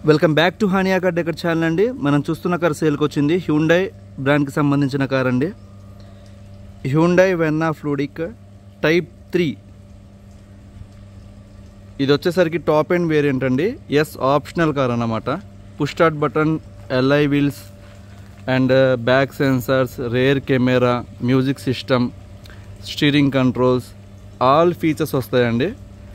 Welcome back to Hania car decor channel అండి. మనం చూస్తున్న కార్ సేల్కి వచ్చింది హ్యుండై బ్రాండ్కి సంబంధించిన కార్ అండి. Hyundai Verna fluid type 3. ఇది వచ్చేసరికి టాప్ ఎండ్ వేరియంట్ అండి. ఆప్షనల్ కార్ అన్నమాట. Push start button, alloy wheels and back sensors, rear camera, music system, steering controls, all features వస్తాయండి.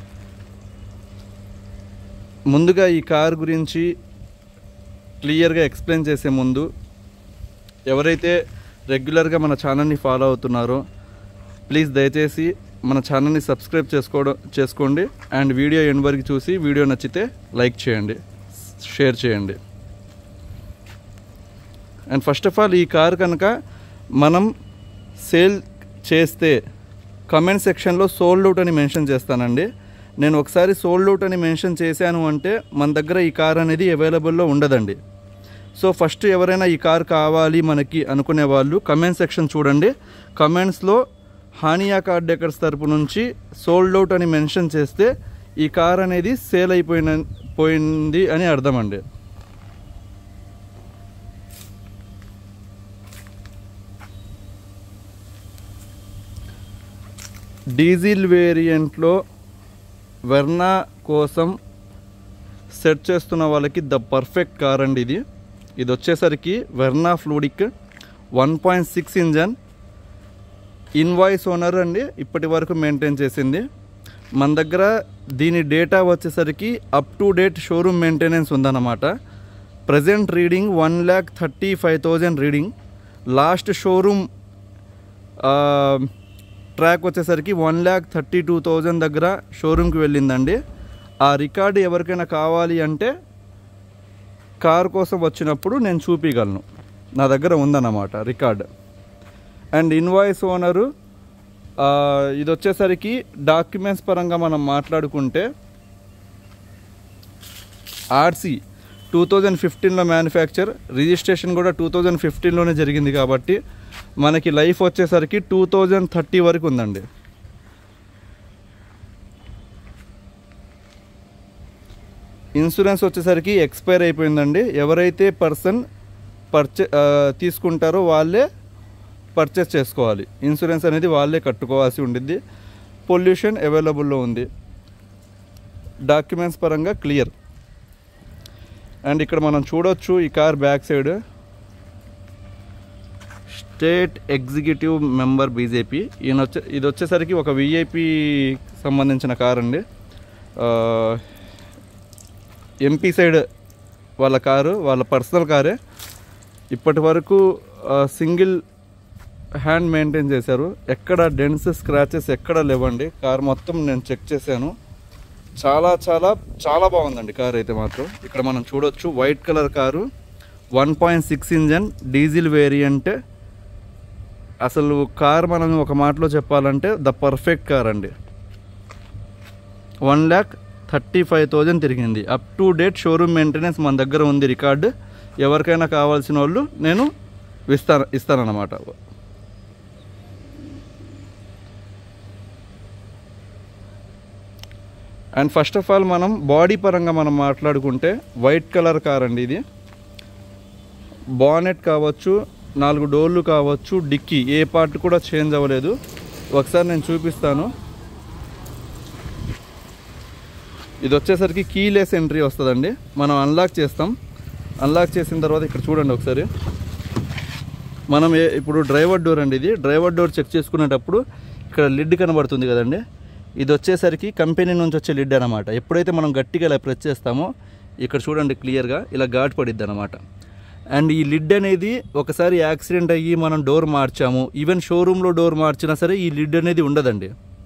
ముందుగా ఈ కార్ గురించి క్లియర్గా ఎక్స్ప్లెయిన్ చేసే ముందు, ఎవరైతే రెగ్యులర్గా మన ఛానల్ని ఫాలో అవుతున్నారో ప్లీజ్ దయచేసి మన ఛానల్ని సబ్స్క్రైబ్ చేసుకోండి అండ్ వీడియో ఎండ్ వరకు చూసి వీడియో నచ్చితే లైక్ చేయండి, షేర్ చేయండి. అండ్ ఫస్ట్ ఆఫ్ ఆల్ ఈ కార్ కనుక మనం సేల్ చేస్తే కమెంట్ సెక్షన్లో సోల్డ్ అవుట్ అని మెన్షన్ చేస్తానండి. నేను ఒకసారి సోల్డ్ అవుట్ అని మెన్షన్ చేశాను అంటే మన దగ్గర ఈ కార్ అనేది అవైలబుల్లో ఉండదండి. సో ఫస్ట్ ఎవరైనా ఈ కార్ కావాలి మనకి అనుకునే వాళ్ళు కమెంట్ సెక్షన్ చూడండి. కమెంట్స్లో హానియా కార్ డెకర్స్ తరపు నుంచి సోల్డ్ అవుట్ అని మెన్షన్ చేస్తే ఈ కార్ అనేది సేల్ అయిపోయింది అని అర్థం అండి. డీజిల్ వేరియంట్లో వెర్నా కోసం సెట్ చేస్తున్న వాళ్ళకి ద పర్ఫెక్ట్ కార్ అండి ఇది. ఇది వచ్చేసరికి Verna fluid 1.6 engine, invoice owner అండి ఇప్పటి వరకు మెయింటైన్ చేసింది. మన దగ్గర దీని డేటా వచ్చేసరికి up to date showroom maintenance ఉందన్నమాట. Present reading 1,35,000 reading. Last showroom track వచ్చేసరికి 1,32,000 దగ్గర షోరూమ్కి వెళ్ళిందండి. ఆ రికార్డు ఎవరికైనా కావాలి అంటే కార్ కోసం వచ్చినప్పుడు నేను చూపించగలను, నా దగ్గర ఉందన్నమాట రికార్డ్. అండ్ ఇన్వాయిస్ ఓనరు ఇది వచ్చేసరికి డాక్యుమెంట్స్ పరంగా మనం మాట్లాడుకుంటే ఆర్సీ 2015లో మ్యానుఫ్యాక్చర్, రిజిస్ట్రేషన్ కూడా 2015లోనే జరిగింది కాబట్టి మనకి లైఫ్ వచ్చేసరికి 2030 వరకు ఉందండి. ఇన్సూరెన్స్ వచ్చేసరికి ఎక్స్పైర్ అయిపోయిందండి. ఎవరైతే పర్సన్ తీసుకుంటారో వాళ్ళే పర్చేస్ చేసుకోవాలి. ఇన్సూరెన్స్ అనేది వాళ్ళే కట్టుకోవాల్సి ఉండిద్ది. పొల్యూషన్ అవైలబుల్లో ఉంది. డాక్యుమెంట్స్ పరంగా క్లియర్. అండ్ ఇక్కడ మనం చూడొచ్చు ఈ car back side state executive member BJP. ఇది వచ్చేసరికి ఒక విఐపి సంబంధించిన కార్ అండి. ఎంపీ సైడ్ వాళ్ళ కారు, వాళ్ళ పర్సనల్ కారే. ఇప్పటి వరకు సింగిల్ హ్యాండ్ మెయింటైన్ చేశారు. ఎక్కడ డెంట్స్, స్క్రాచెస్ ఎక్కడ లేవండి. కార్ మొత్తం నేను చెక్ చేశాను. చాలా చాలా చాలా బాగుందండి కార్ అయితే మాత్రం. ఇక్కడ మనం చూడొచ్చు white colour car, 1.6 engine, diesel variant. అసలు కార్ మనం ఒక మాటలో చెప్పాలంటే ద పర్ఫెక్ట్ కార్ అండి. 1,35,000 తిరిగింది. Up to date showroom maintenance మన దగ్గర ఉంది రికార్డు. ఎవరికైనా కావాల్సిన వాళ్ళు నేను ఇస్తానన్నమాట. అండ్ ఫస్ట్ ఆఫ్ ఆల్ మనం బాడీ పరంగా మనం మాట్లాడుకుంటే వైట్ కలర్ కార్ అండి ఇది. బానెట్ కావచ్చు, 4 డోర్లు కావచ్చు, డిక్కీ ఏ పార్ట్ కూడా చేంజ్ అవ్వలేదు. ఒకసారి నేను చూపిస్తాను. ఇది వచ్చేసరికి కీలెస్ ఎంట్రీ వస్తుందండి. మనం అన్లాక్ చేస్తాం. అన్లాక్ చేసిన తర్వాత ఇక్కడ చూడండి ఒకసారి. మనం ఇప్పుడు డ్రైవర్ డోర్ అండి ఇది. డ్రైవర్ డోర్ చెక్ చేసుకునేటప్పుడు ఇక్కడ లిడ్ కనబడుతుంది కదండి. ఇది వచ్చేసరికి కంపెనీ నుంచి వచ్చే లిడ్ అనమాట. ఎప్పుడైతే మనం గట్టిగా ఇలా ప్రెస్ చేస్తామో ఇక్కడ చూడండి క్లియర్గా ఇలా ఘాటు పడిద్ది అనమాట. అండ్ ఈ లిడ్ అనేది ఒకసారి యాక్సిడెంట్ అయ్యి మనం డోర్ మార్చాము, ఈవెన్ షోరూంలో డోర్ మార్చినా సరే ఈ లిడ్ అనేది ఉండదండి.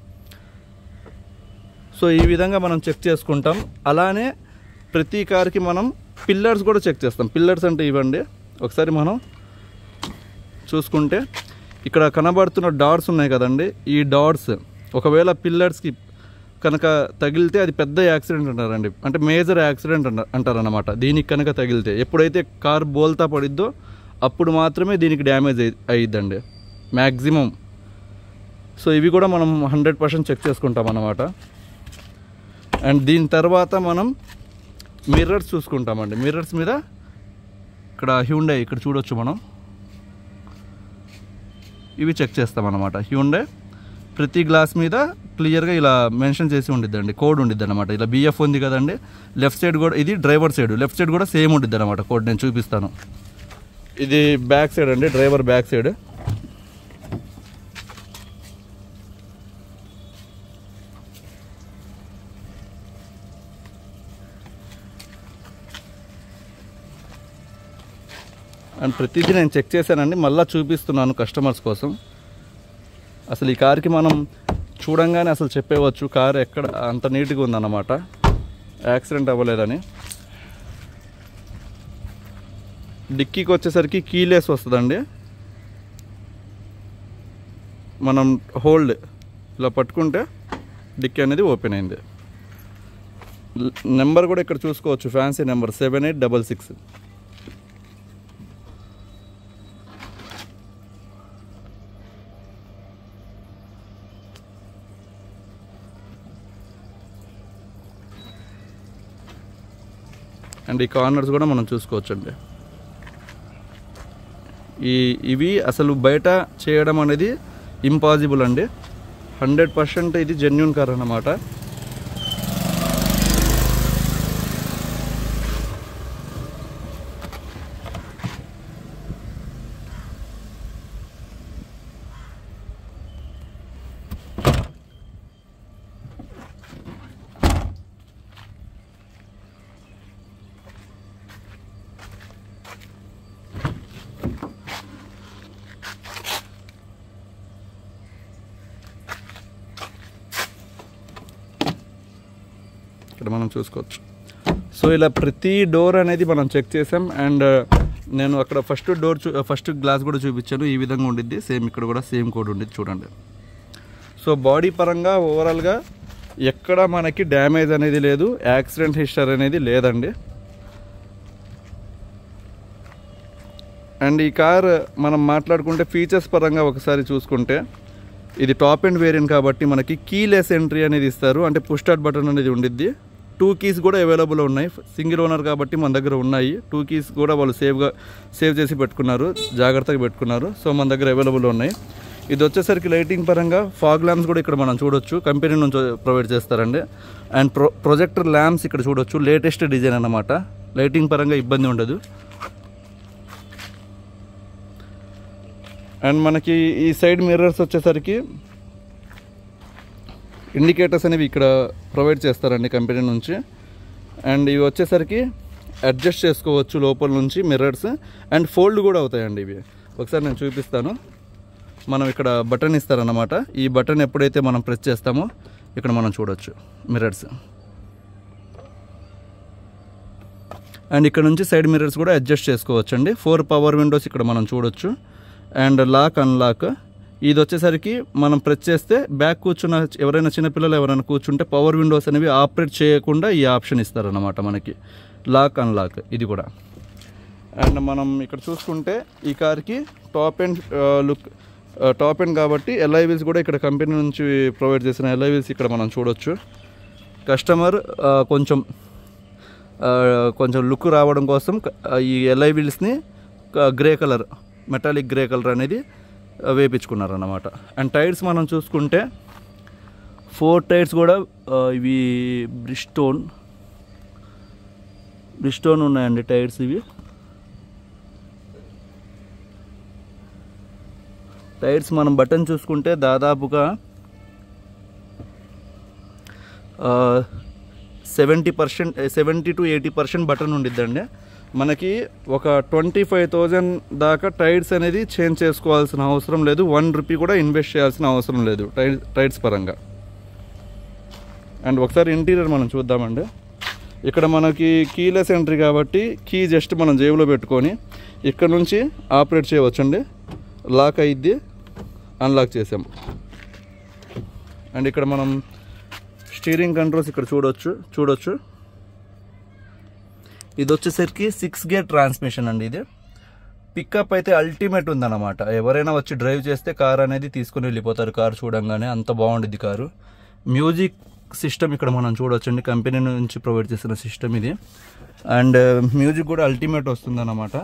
సో ఈ విధంగా మనం చెక్ చేసుకుంటాం. అలానే ప్రతి కార్కి మనం పిల్లర్స్ కూడా చెక్ చేస్తాం. పిల్లర్స్ అంటే ఇవ్వండి. ఒకసారి మనం చూసుకుంటే ఇక్కడ కనబడుతున్న డాట్స్ ఉన్నాయి కదండి. ఈ డాట్స్ ఒకవేళ పిల్లర్స్కి కనుక తగిలితే అది పెద్ద యాక్సిడెంట్ అంటారండి. అంటే మేజర్ యాక్సిడెంట్ అంటారన్నమాట. దీనికి కనుక తగిలితే ఎప్పుడైతే కార్ బోల్తా పడిద్దో అప్పుడు మాత్రమే దీనికి డ్యామేజ్ అయ్యిద్దండి మ్యాక్సిమం. సో ఇవి కూడా మనం 100% చెక్ చేసుకుంటాం అన్నమాట. అండ్ దీని తర్వాత మనం మిర్రర్స్ చూసుకుంటామండి. మిర్రర్స్ మీద ఇక్కడ హ్యూండై ఇక్కడ చూడొచ్చు మనం, ఇవి చెక్ చేస్తాం అన్నమాట. హ్యూండై ప్రతి గ్లాస్ మీద క్లియర్గా ఇలా మెన్షన్ చేసి ఉండిద్దండి, కోడ్ ఉండిద్ది అనమాట. ఇలా బిఎఫ్ ఉంది కదండి, లెఫ్ట్ సైడ్ కూడా ఇది డ్రైవర్ సైడ్, లెఫ్ట్ సైడ్ కూడా సేమ్ ఉండిద్ది అనమాట కోడ్. నేను చూపిస్తాను. ఇది బ్యాక్ సైడ్ అండి, డ్రైవర్ బ్యాక్ సైడ్. అండ్ ప్రతిదీ నేను చెక్ చేశానండి, మళ్ళీ చూపిస్తున్నాను కస్టమర్స్ కోసం. అసలు ఈ కార్కి మనం చూడంగానే అసలు చెప్పేవచ్చు కార్ ఎక్కడ అంత నీట్గా ఉందన్నమాట, యాక్సిడెంట్ అవ్వలేదని. డిక్కీకి వచ్చేసరికి కీలెస్ వస్తుందండి. మనం హోల్డ్ ఇలా పట్టుకుంటే డిక్కీ అనేది ఓపెన్ అయింది. నెంబర్ కూడా ఇక్కడ చూసుకోవచ్చు, ఫ్యాన్సీ నెంబర్ 7866. అండ్ ఈ కార్నర్స్ కూడా మనం చూసుకోవచ్చండి. ఇవి అసలు బయట చేయడం అనేది ఇంపాసిబుల్ అండి. 100% ఇది జెన్యూన్ కార్ అన్నమాట. ఇక్కడ మనం చూసుకోవచ్చు. సో ఇలా ప్రతి డోర్ అనేది మనం చెక్ చేసాం. అండ్ నేను అక్కడ ఫస్ట్ గ్లాస్ కూడా చూపించాను, ఈ విధంగా ఉండిద్ది. సేమ్ ఇక్కడ కూడా సేమ్ కోడ్ ఉండిద్ది చూడండి. సో బాడీ పరంగా ఓవరాల్గా ఎక్కడ మనకి డ్యామేజ్ అనేది లేదు, యాక్సిడెంట్ హిస్టరీ అనేది లేదండి. అండ్ ఈ కార్ మనం మాట్లాడుకుంటే ఫీచర్స్ పరంగా ఒకసారి చూసుకుంటే, ఇది టాప్ ఎండ్ వేరియంట్ కాబట్టి మనకి కీలెస్ ఎంట్రీ అనేది ఇస్తారు. అంటే పుష్ స్టార్ట్ బటన్ అనేది ఉండిద్ది. 2 కీస్ కూడా అవైలబుల్ ఉన్నాయి. సింగిల్ ఓనర్ కాబట్టి మన దగ్గర ఉన్నాయి. 2 కీస్ కూడా వాళ్ళు సేవ్ చేసి పెట్టుకున్నారు, జాగ్రత్తగా పెట్టుకున్నారు. సో మన దగ్గర అవైలబుల్ ఉన్నాయి. ఇది వచ్చేసరికి లైటింగ్ పరంగా ఫాగ్ ల్యాంప్స్ కూడా ఇక్కడ మనం చూడొచ్చు, కంపెనీ నుంచి ప్రొవైడ్ చేస్తారండి. అండ్ ప్రొజెక్టర్ ల్యాంప్స్ ఇక్కడ చూడొచ్చు, లేటెస్ట్ డిజైన్ అన్నమాట. లైటింగ్ పరంగా ఇబ్బంది ఉండదు. అండ్ మనకి ఈ సైడ్ మిర్రర్స్ వచ్చేసరికి ఇండికేటర్స్ అనేవి ఇక్కడ ప్రొవైడ్ చేస్తారండి కంపెనీ నుంచి. అండ్ ఇవి వచ్చేసరికి అడ్జస్ట్ చేసుకోవచ్చు లోపల నుంచి మిర్రర్స్. అండ్ ఫోల్డ్ కూడా అవుతాయండి ఇవి. ఒకసారి నేను చూపిస్తాను. మనం ఇక్కడ బటన్ ఇస్తారన్నమాట. ఈ బటన్ ఎప్పుడైతే మనం ప్రెస్ చేస్తామో ఇక్కడ మనం చూడొచ్చు మిర్రర్స్. అండ్ ఇక్కడ నుంచి సైడ్ మిర్రర్స్ కూడా అడ్జస్ట్ చేసుకోవచ్చు అండి. 4 పవర్ విండోస్ ఇక్కడ మనం చూడొచ్చు. అండ్ లాక్ అన్లాక్ ఇది వచ్చేసరికి మనం ప్రెస్ చేస్తే బ్యాక్ కూర్చున్న ఎవరైనా చిన్నపిల్లలు ఎవరైనా కూర్చుంటే పవర్ విండోస్ అనేవి ఆపరేట్ చేయకుండా ఈ ఆప్షన్ ఇస్తారన్నమాట మనకి, లాక్ అన్లాక్ ఇది కూడా. అండ్ మనం ఇక్కడ చూసుకుంటే ఈ కార్కి టాప్ ఎండ్ కాబట్టి ఎల్ఐ వీల్స్ కూడా ఇక్కడ కంపెనీ నుంచి ప్రొవైడ్ చేసిన ఎల్ఐ వీల్స్ ఇక్కడ మనం చూడొచ్చు. కస్టమర్ కొంచెం లుక్ రావడం కోసం ఈ ఎల్ఐ వీల్స్ని grey colour, metallic grey colour అనేది వేపించుకున్నారన్నమాట. అండ్ టైర్స్ మనం చూసుకుంటే 4 టైర్స్ కూడా ఇవి బ్రిస్టోన్ ఉన్నాయండి టైర్స్. ఇవి టైర్స్ మనం బటన్ చూసుకుంటే దాదాపుగా 70 to 80% బటన్ ఉండిద్దండి. మనకి ఒక 25,000 దాకా టైర్స్ అనేది చేంజ్ చేసుకోవాల్సిన అవసరం లేదు. 1 రూపీ కూడా ఇన్వెస్ట్ చేయాల్సిన అవసరం లేదు టైర్స్ పరంగా. అండ్ ఒకసారి ఇంటీరియర్ మనం చూద్దామండి. ఇక్కడ మనకి కీలెస్ ఎంట్రీ కాబట్టి కీ జస్ట్ మనం జేబులో పెట్టుకొని ఇక్కడ నుంచి ఆపరేట్ చేయవచ్చండి. లాక్ అయ్యిద్ది, అన్లాక్ చేసాం. అండ్ ఇక్కడ మనం స్టీరింగ్ కంట్రోల్స్ ఇక్కడ చూడొచ్చు. ఇది వచ్చేసరికి 6 గేర్ ట్రాన్స్మిషన్ అండి. ఇది పికప్ అయితే అల్టిమేట్ ఉందన్నమాట. ఎవరైనా వచ్చి డ్రైవ్ చేస్తే కార్ అనేది తీసుకుని వెళ్ళిపోతారు కారు చూడంగానే, అంత బాగుండిద్ది కారు. మ్యూజిక్ సిస్టమ్ ఇక్కడ మనం చూడొచ్చండి, కంపెనీ నుంచి ప్రొవైడ్ చేసిన సిస్టమ్ ఇది. అండ్ మ్యూజిక్ కూడా అల్టిమేట్ వస్తుందన్నమాట.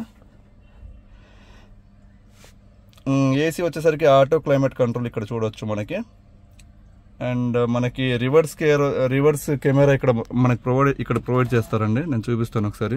ఏసీ వచ్చేసరికి ఆటో క్లైమేట్ కంట్రోల్ ఇక్కడ చూడవచ్చు మనకి. అండ్ మనకి రివర్స్ కెమెరా ఇక్కడ మనకి ప్రొవైడ్ చేస్తారండి. నేను చూపిస్తాను ఒకసారి.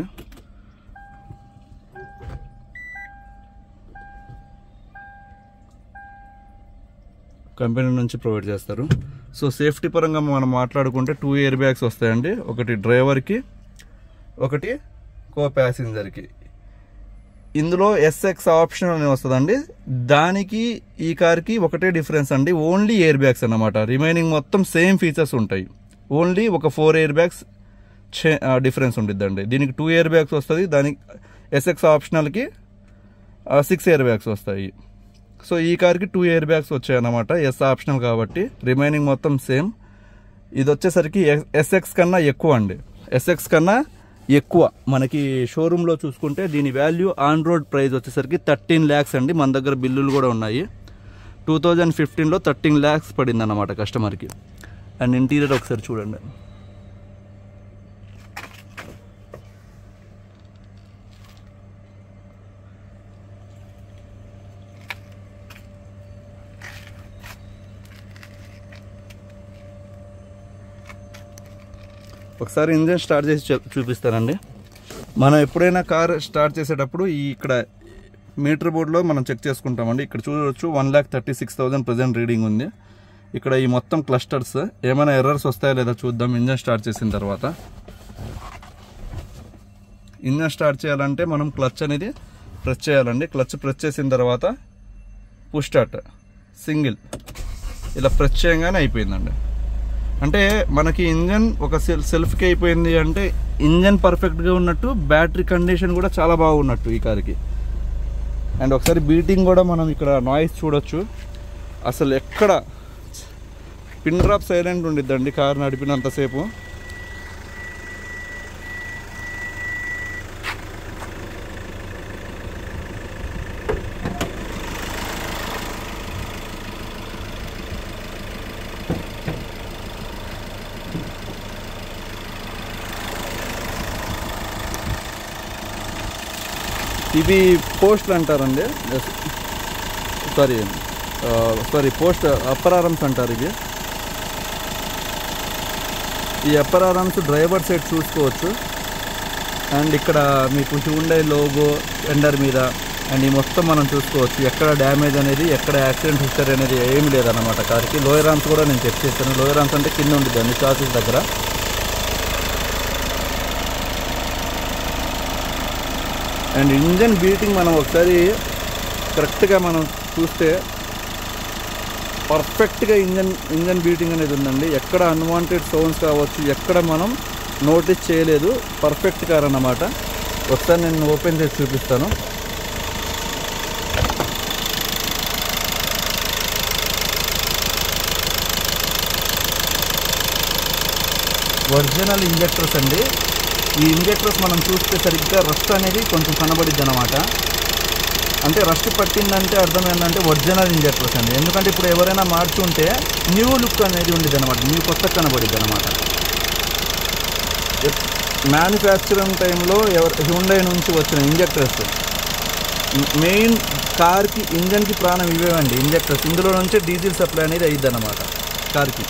కంపెనీ నుంచి ప్రొవైడ్ చేస్తారు. సో సేఫ్టీ పరంగా మనం మాట్లాడుకుంటే 2 ఎయిర్ బ్యాగ్స్ వస్తాయండి, ఒకటి డ్రైవర్కి, ఒకటి కో ప్యాసింజర్కి. ఇందులో SX ఆప్షన్ అని వస్తుందండి, దానికి ఈ కార్కి ఒకటే డిఫరెన్స్ అండి, ఓన్లీ ఎయిర్ బ్యాగ్స్ అన్నమాట. రిమైనింగ్ మొత్తం సేమ్ ఫీచర్స్ ఉంటాయి, ఓన్లీ ఒక 4 ఎయిర్ బ్యాగ్స్ డిఫరెన్స్ ఉంటుందండి. దీనికి 2 ఎయిర్ బ్యాగ్స్ వస్తుంది, దానికి SX ఆప్షనల్కి 6 ఎయిర్ బ్యాగ్స్ వస్తాయి. సో ఈ కార్కి 2 ఎయిర్ బ్యాగ్స్ వచ్చాయన్నమాట, ఎస్ ఆప్షనల్ కాబట్టి. రిమైనింగ్ మొత్తం సేమ్. ఇది వచ్చేసరికి SX కన్నా ఎక్కువ అండి, SX కన్నా ఎక్కువ. మనకి షోరూంలో చూసుకుంటే దీని వాల్యూ ఆన్ రోడ్ ప్రైస్ వచ్చేసరికి 13 lakhs అండి. మన దగ్గర బిల్లులు కూడా ఉన్నాయి. 2015లో 13 lakhs పడింది అన్నమాట కస్టమర్కి. అండ్ ఇంటీరియర్ ఒకసారి చూడండి. ఒకసారి ఇంజన్ స్టార్ట్ చేసి చూపిస్తానండి. మనం ఎప్పుడైనా కార్ స్టార్ట్ చేసేటప్పుడు ఇక్కడ మీటర్ బోర్డులో మనం చెక్ చేసుకుంటామండి. ఇక్కడ చూడవచ్చు 1,36,000 ప్రజెంట్ రీడింగ్ ఉంది. ఇక్కడ ఈ మొత్తం క్లస్టర్స్ ఏమైనా ఎర్రర్స్ వస్తాయా లేదా చూద్దాం ఇంజన్ స్టార్ట్ చేసిన తర్వాత. ఇంజన్ స్టార్ట్ చేయాలంటే మనం క్లచ్ అనేది ప్రెస్ చేయాలండి. క్లచ్ ప్రెస్ చేసిన తర్వాత పుష్ స్టార్ట్ సింగిల్ ఇలా ప్రెస్ చేయగానే అయిపోయిందండి. అంటే మనకి ఇంజన్ ఒక సెల్ఫ్కి అయిపోయింది అంటే ఇంజన్ పర్ఫెక్ట్గా ఉన్నట్టు, బ్యాటరీ కండిషన్ కూడా చాలా బాగున్నట్టు ఈ కార్కి. అండ్ ఒకసారి బీటింగ్ కూడా మనం ఇక్కడ నాయిస్ చూడొచ్చు. అసలు ఎక్కడ పిన్ డ్రాప్ సైలెంట్ ఉండిద్దండి కార్ నడిపినంతసేపు. ఇవి పోస్ట్లు అంటారండి, సారీ పోస్ట్ అప్పర్ ఆర్మ్స్ అంటారు ఇవి. ఈ అప్పర్ ఆర్మ్స్ డ్రైవర్ సైడ్ చూసుకోవచ్చు. అండ్ ఇక్కడ మీకు హ్యుండై లోగో ఎండర్ మీద అండ్ ఈ మొత్తం మనం చూసుకోవచ్చు. ఎక్కడ డ్యామేజ్ అనేది, ఎక్కడ యాక్సిడెంట్ హిస్టరీ అనేది ఏమి లేదన్నమాట కార్కి. లోయర్ ఆర్మ్స్ కూడా నేను చెక్ చేస్తాను. లోయర్ ఆర్మ్స్ అంటే కింద ఉంటుందండి చాసిస్ దగ్గర. అండ్ ఇంజన్ బీటింగ్ మనం ఒకసారి కరెక్ట్గా మనం చూస్తే పర్ఫెక్ట్గా ఇంజన్ బీటింగ్ అనేది ఉందండి. ఎక్కడ అన్వాంటెడ్ సౌండ్స్ కావచ్చు, ఎక్కడ మనం నోటీస్ చేయలేదు. పర్ఫెక్ట్ కార్ అన్నమాట. ఒకసారి నేను ఓపెన్ చేసి చూపిస్తాను. ఒరిజినల్ ఇంజెక్టర్స్ అండి. ఈ ఇంజెక్టర్స్ మనం చూస్తే సరిగ్గా రస్ట్ అనేది కొంచెం కనబడిద్ది అనమాట. అంటే రస్ట్ పట్టిందంటే అర్థం ఏంటంటే ఒరిజినల్ ఇంజెక్టర్స్ అండి. ఎందుకంటే ఇప్పుడు ఎవరైనా మార్చుంటే న్యూ లుక్ అనేది ఉండేది అనమాట, న్యూ కొత్త కనబడిద్ది అనమాట. మ్యానుఫ్యాక్చరింగ్ టైంలో హ్యుండై నుంచి వచ్చిన ఇంజెక్టర్స్ మెయిన్ కార్కి ఇంజన్కి ప్రాణం ఇవేవండి ఇంజెక్టర్స్. ఇందులో నుంచే డీజిల్ సప్లై అనేది అయ్యిద్ది అనమాట కార్కి.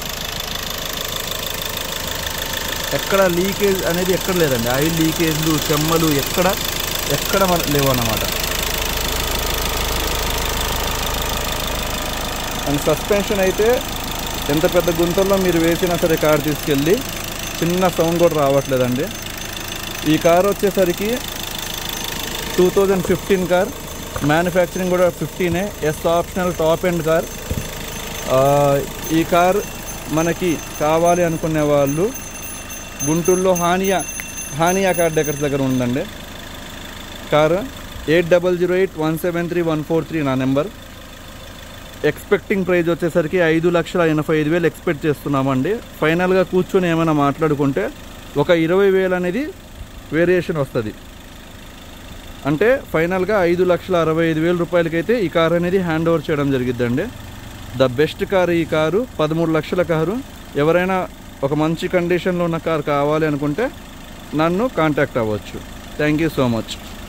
ఎక్కడ లీకేజ్ అనేది ఎక్కడ లేదండి. ఆయిల్ లీకేజ్లు, చెమ్మలు ఎక్కడ లేవు అన్నమాట. అండ్ సస్పెన్షన్ అయితే ఎంత పెద్ద గుంతల్లో మీరు వేసినా సరే కార్ తీసుకెళ్ళి చిన్న సౌండ్ కూడా రావట్లేదండి. ఈ కార్ వచ్చేసరికి 2015 కార్, మ్యానుఫ్యాక్చరింగ్ కూడా 15 S optional top end car. ఈ కార్ మనకి కావాలి అనుకునే వాళ్ళు గుంటూరులో హానియా కార్ డెకర్స్ దగ్గర ఉందండి. కారు 8008173143 నా నెంబర్. ఎక్స్పెక్టింగ్ ప్రైజ్ వచ్చేసరికి 5,85,000 ఎక్స్పెక్ట్ చేస్తున్నామండి. ఫైనల్గా కూర్చొని ఏమైనా మాట్లాడుకుంటే ఒక 20,000 అనేది వేరియేషన్ వస్తుంది. అంటే ఫైనల్గా 5,65,000 రూపాయలకైతే ఈ కారు అనేది హ్యాండ్ ఓవర్ చేయడం జరిగిద్దండి. ద బెస్ట్ కారు ఈ కారు, 13 లక్షల కారు. ఎవరైనా ఒక మంచి కండిషన్లో ఉన్న కార్ కావాలి అనుకుంటే నన్ను కాంటాక్ట్ అవ్వచ్చు. Thank you so much.